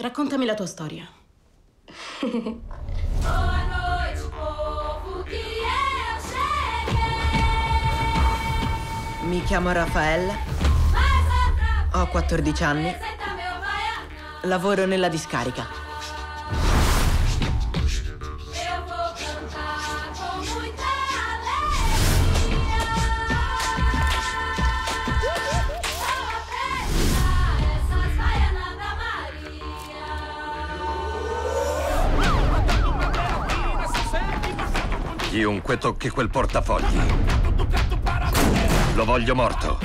Raccontami la tua storia. Mi chiamo Raffaella, ho 14 anni, lavoro nella discarica. Chiunque tocchi quel portafogli, lo voglio morto.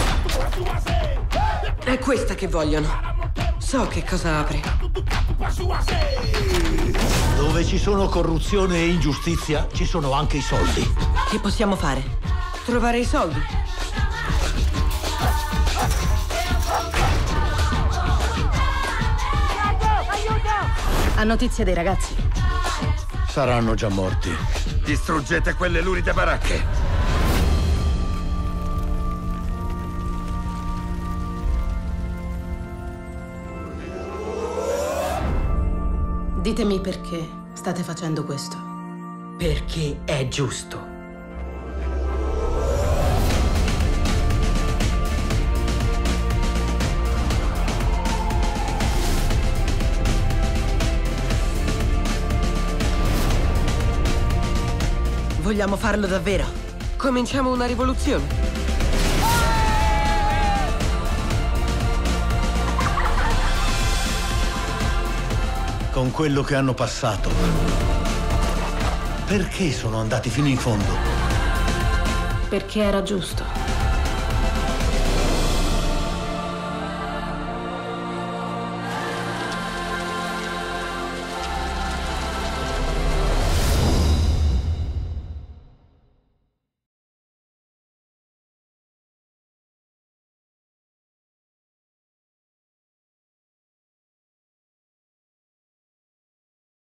È questa che vogliono. So che cosa apre. Dove ci sono corruzione e ingiustizia, ci sono anche i soldi. Che possiamo fare? Trovare i soldi? Ha notizie dei ragazzi? Saranno già morti. Distruggete quelle luride baracche. Ditemi perché state facendo questo. Perché è giusto. Vogliamo farlo davvero? Cominciamo una rivoluzione. Con quello che hanno passato, perché sono andati fino in fondo? Perché era giusto.